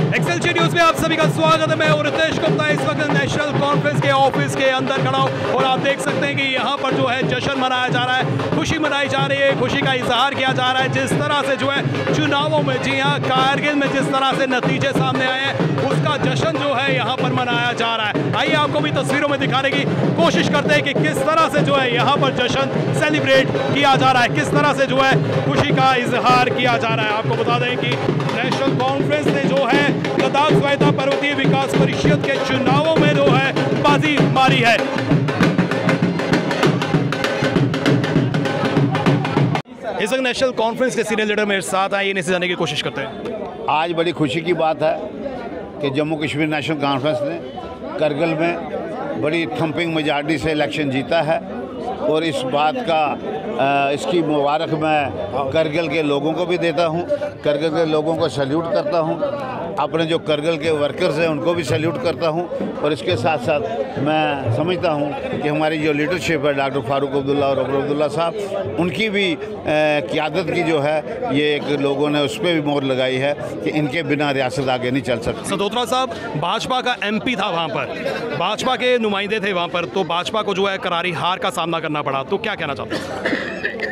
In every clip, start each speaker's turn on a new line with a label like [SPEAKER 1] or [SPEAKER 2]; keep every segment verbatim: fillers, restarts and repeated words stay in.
[SPEAKER 1] एक्सएलसी news में आप सभी का स्वागत है। मैं हूं रितेश गुप्ता। इस वक्त नेशनल कॉन्फ्रेंस के ऑफिस के अंदर खड़ा हूं और आप देख सकते हैं कि यहाँ पर जो है जश्न मनाया जा रहा है, खुशी मनाई जा रही है, खुशी का इजहार किया जा रहा है। जिस तरह से जो है चुनावों में, जी हाँ, कारगिल में जिस तरह से नतीजे सामने आए हैं उसका जश्न जो है यहाँ पर मनाया जा रहा है। आइए आपको भी तस्वीरों में दिखाने की कोशिश करते हैं कि किस तरह से जो है यहाँ पर जश्न सेलिब्रेट किया जा रहा है, किस तरह से जो है खुशी का इजहार किया जा रहा है। आपको बता दें कि नेशनल कॉन्फ्रेंस ने जो है लद्दाख स्वायत्ता पर्वतीय विकास परिषद के चुनावों में जो है बाजी मारी है। इस वक्त नेशनल कॉन्फ्रेंस के सीनियर लीडर मेरे साथ आए, इन्हें से जाने की कोशिश करते हैं।
[SPEAKER 2] आज बड़ी खुशी की बात है कि जम्मू कश्मीर नेशनल कॉन्फ्रेंस ने करगिल में बड़ी थंपिंग मेजॉरिटी से इलेक्शन जीता है और इस बात का आ, इसकी मुबारक मैं करगिल के लोगों को भी देता हूं। करगिल के लोगों को सैल्यूट करता हूं, अपने जो करगिल के वर्कर्स हैं उनको भी सैल्यूट करता हूं और इसके साथ साथ मैं समझता हूं कि हमारी जो लीडरशिप है डॉक्टर फारूक अब्दुल्ला और अकबर अब्दुल्ला साहब, उनकी भी क़यादत की जो है ये एक लोगों ने उस पर भी मोहर लगाई है कि इनके बिना रियासत आगे नहीं चल सकती।
[SPEAKER 1] सदोत्रा साहब भाजपा का एमपी था, वहाँ पर भाजपा के नुमाइंदे थे वहाँ पर, तो भाजपा को जो है करारी हार का सामना करना पड़ा, तो क्या कहना चाहते हैं?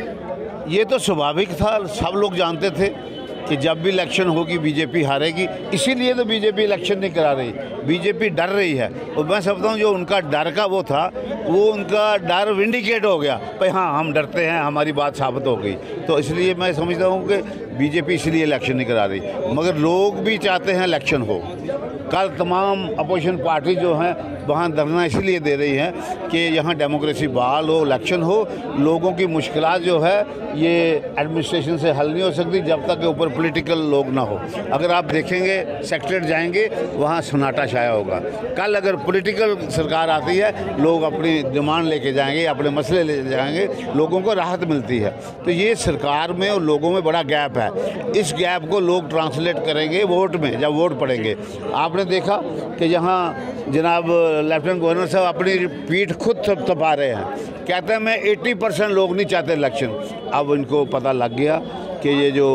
[SPEAKER 2] ये तो स्वाभाविक था, सब लोग जानते थे कि जब भी इलेक्शन होगी बीजेपी हारेगी, इसीलिए तो बीजेपी इलेक्शन नहीं करा रही। बीजेपी डर रही है और मैं समझता हूँ जो उनका डर का वो था वो उनका डर विंडिकेट हो गया, भाई हाँ हम डरते हैं, हमारी बात साबित हो गई। तो इसलिए मैं समझता हूँ कि बीजेपी इसलिए इलेक्शन नहीं करा रही, मगर लोग भी चाहते हैं इलेक्शन हो। कल तमाम अपोजिशन पार्टी जो हैं वहाँ धरना इसलिए दे रही हैं कि यहाँ डेमोक्रेसी बहाल हो, इलेक्शन हो। लोगों की मुश्किलात जो है ये एडमिनिस्ट्रेशन से हल नहीं हो सकती जब तक के ऊपर पॉलिटिकल लोग ना हो। अगर आप देखेंगे सेक्रेटरीट जाएंगे वहाँ सन्नाटा छाया होगा। कल अगर पॉलिटिकल सरकार आती है लोग अपनी डिमांड लेके जाएंगे, अपने मसले ले जाएंगे, लोगों को राहत मिलती है। तो ये सरकार में और लोगों में बड़ा गैप है, इस गैप को लोग ट्रांसलेट करेंगे वोट में, जब वोट पड़ेंगे। आपने देखा कि यहाँ जनाब लेफ्टिनेंट गवर्नर साहब अपनी पीठ खुद थपथपा रहे हैं, कहते हैं मैं अस्सी परसेंट लोग नहीं चाहते इलेक्शन। अब इनको पता लग गया कि ये जो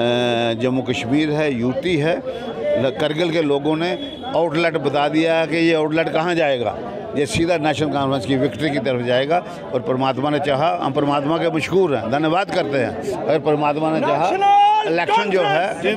[SPEAKER 2] जम्मू कश्मीर है, यूटी है, करगिल के लोगों ने आउटलेट बता दिया कि ये आउटलेट कहाँ जाएगा, ये सीधा नेशनल कॉन्फ्रेंस की विक्ट्री की तरफ जाएगा। और परमात्मा ने चाहा, हम परमात्मा के मशकूर हैं, धन्यवाद करते हैं। अगर परमात्मा ने चाहा इलेक्शन जो है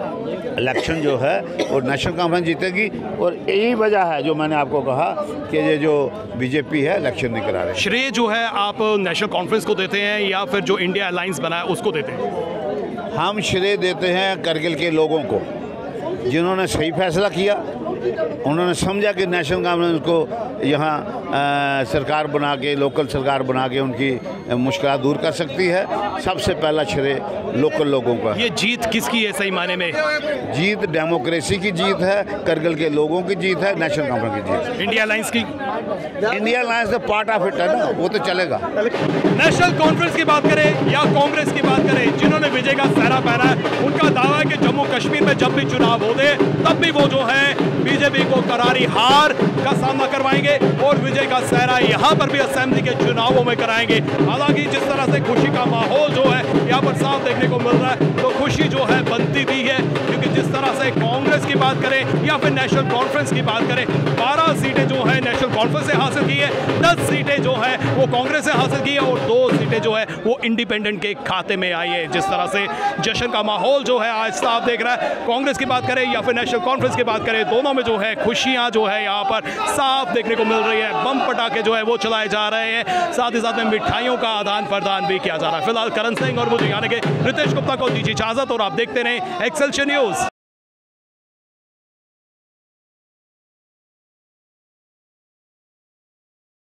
[SPEAKER 2] इलेक्शन जो है और नेशनल कॉन्फ्रेंस जीतेगी। और यही वजह है जो मैंने आपको कहा कि ये जो बीजेपी है इलेक्शन नहीं करा रही।
[SPEAKER 1] श्रेय जो है आप नेशनल कॉन्फ्रेंस को देते हैं या फिर जो इंडिया अलायंस बना है उसको देते हैं?
[SPEAKER 2] हम श्रेय देते हैं करगिल के लोगों को, जिन्होंने सही फैसला किया। उन्होंने समझा कि नेशनल कॉन्फ्रेंस को यहाँ सरकार बना के, लोकल सरकार बना के उनकी मुश्किल दूर कर सकती है। सबसे पहला श्रेय लोकल लोगों का।
[SPEAKER 1] ये जीत किसकी है सही माने में?
[SPEAKER 2] जीत डेमोक्रेसी की जीत है, करगिल के लोगों की जीत है, नेशनल कॉन्फ्रेंस की जीत।
[SPEAKER 1] इंडिया अलायंस की?
[SPEAKER 2] इंडिया अलायंस तो पार्ट ऑफ इट है ना, वो तो चलेगा।
[SPEAKER 1] नेशनल कॉन्फ्रेंस की बात करें या कांग्रेस की बात करें, जिन्होंने विजय का सहरा पहना है, उनका दावा है कि जम्मू कश्मीर में जब भी चुनाव होते तब भी वो जो है बीजेपी को करारी हार का सामना करवाएंगे और विजय का सहरा यहाँ पर भी असेंबली के चुनावों में कराएंगे। हालांकि जिस तरह से खुशी का माहौल जो है यहाँ पर साफ देखने को मिल रहा है, तो खुशी जो है बनती भी है, क्योंकि जिस तरह से कांग्रेस की बात करें या फिर नेशनल कॉन्फ्रेंस की बात करें, बारह सीटें जो है नेशनल कॉन्फ्रेंस से हासिल की है, दस सीटें जो है वो कांग्रेस से हासिल की है और दो सीटें जो है वो इंडिपेंडेंट के खाते में आई है। जिस तरह से जश्न का माहौल जो है आज साफ देख रहा है, कांग्रेस की बात करें या फिर नेशनल कॉन्फ्रेंस की बात करें, दोनों में जो है खुशियां जो है यहाँ पर साफ देखने को मिल रही है। बम पटाखे जो है वो चलाए जा रहे हैं, साथ ही साथ में मिठाइयों का आदान प्रदान भी किया जा रहा है। फिलहाल करण सिंह और मुझे यानी कि रितेश गुप्ता को दीजिए इजाजत और आप देखते रहे एक्सएलसी न्यूज।